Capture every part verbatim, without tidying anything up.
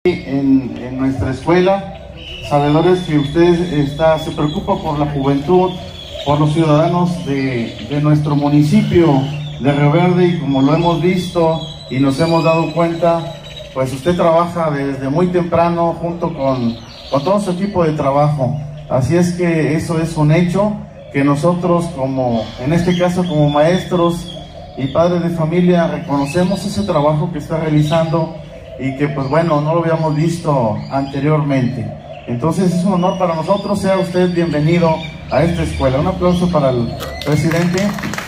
En, en nuestra escuela, sabedores que usted está, se preocupa por la juventud, por los ciudadanos de, de nuestro municipio de Río Verde, y como lo hemos visto y nos hemos dado cuenta, pues usted trabaja desde muy temprano junto con, con todo su equipo de trabajo. Así es que eso es un hecho que nosotros, como en este caso como maestros y padres de familia, reconocemos ese trabajo que está realizando y que pues bueno, no lo habíamos visto anteriormente. Entonces es un honor para nosotros. Sea usted bienvenido a esta escuela. Un aplauso para el presidente.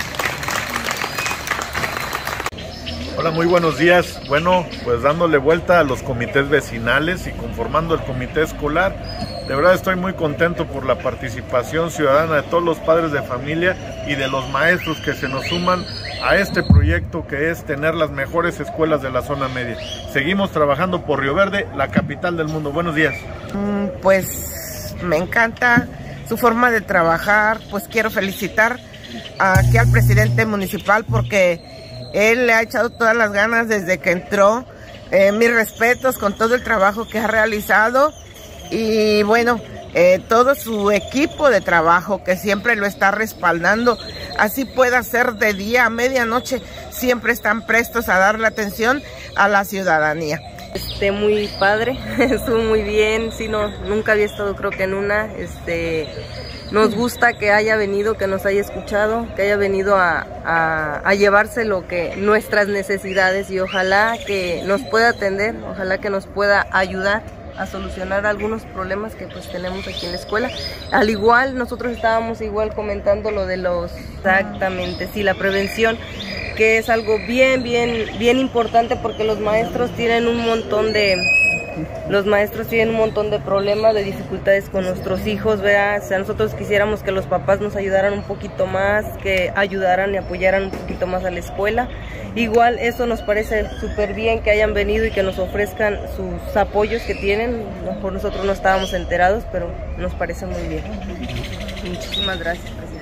Hola, muy buenos días. Bueno, pues dándole vuelta a los comités vecinales y conformando el comité escolar. De verdad estoy muy contento por la participación ciudadana de todos los padres de familia y de los maestros que se nos suman a este proyecto que es tener las mejores escuelas de la zona media. Seguimos trabajando por Río Verde, la capital del mundo. Buenos días. Pues me encanta su forma de trabajar. Pues quiero felicitar aquí al presidente municipal porque él le ha echado todas las ganas desde que entró. Eh, mis respetos con todo el trabajo que ha realizado y bueno, eh, todo su equipo de trabajo que siempre lo está respaldando. Así pueda ser de día a medianoche, siempre están prestos a darle atención a la ciudadanía. Este, muy padre, estuvo muy bien, sí, no, nunca había estado creo que en una, este, nos gusta que haya venido, que nos haya escuchado, que haya venido a, a, a llevarse lo que, nuestras necesidades, y ojalá que nos pueda atender, ojalá que nos pueda ayudar a solucionar algunos problemas que pues tenemos aquí en la escuela. Al igual, nosotros estábamos igual comentando lo de los, exactamente, sí, la prevención, que es algo bien, bien, bien importante porque los maestros tienen un montón de, los maestros tienen un montón de problemas, de dificultades con nuestros hijos, ¿verdad? O sea, nosotros quisiéramos que los papás nos ayudaran un poquito más, que ayudaran y apoyaran un poquito más a la escuela. Igual eso nos parece súper bien que hayan venido y que nos ofrezcan sus apoyos que tienen. A lo mejor nosotros no estábamos enterados, pero nos parece muy bien. Muchísimas gracias, presidente.